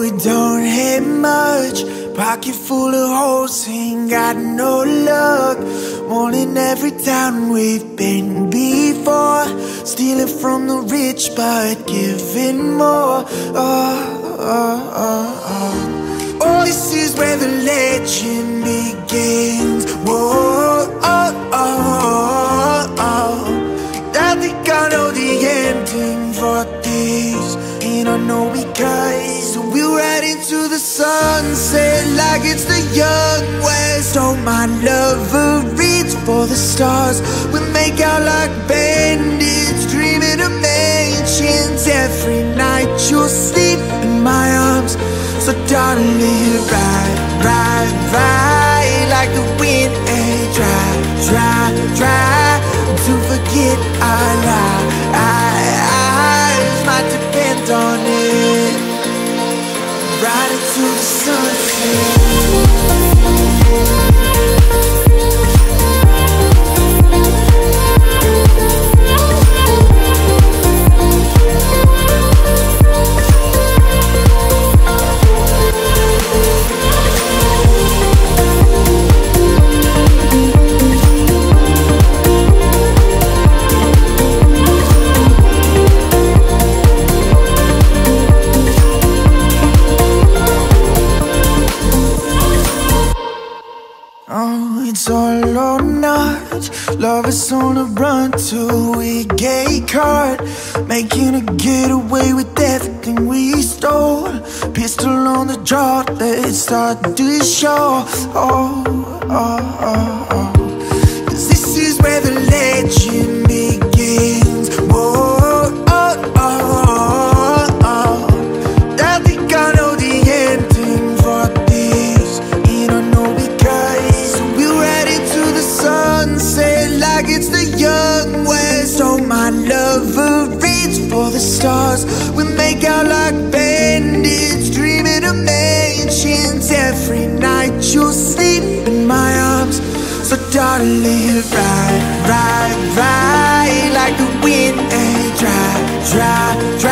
we don't have much, pocket full of holes, ain't got no luck. Wanting every town we've been before, stealing from the rich but giving more. Oh, this is where the legend begins. Whoa, I think I know the ending for this, and I know because we'll ride into the sunset like it's the young west. Oh, my lover, reach for the stars. We make out like bandits, dreaming of mansions. Every night you'll sleep in my arms. So darling, ride, ride, ride like the wind, and try to forget our lives. Might depend on it. Ride into the sunset. It's all or not. Love is on a run till we get caught, making a getaway with everything we stole. Pistol on the draw, let's start the show. Cause this is where the legend begins. Whoa, I think I know the ending for this, and I know because we'll ride into the sunset like it's the young west. Oh, my lover, reach for the stars. We make out like bandits, dreaming of mansions. Every night you'll sleep in my arms. So darling, ride, ride, ride like the wind, and try